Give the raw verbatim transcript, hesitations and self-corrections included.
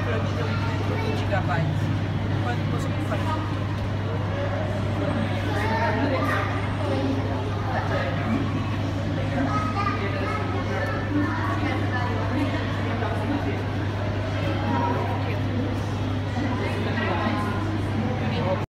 para mim deu um gigabytes. Quando você me fala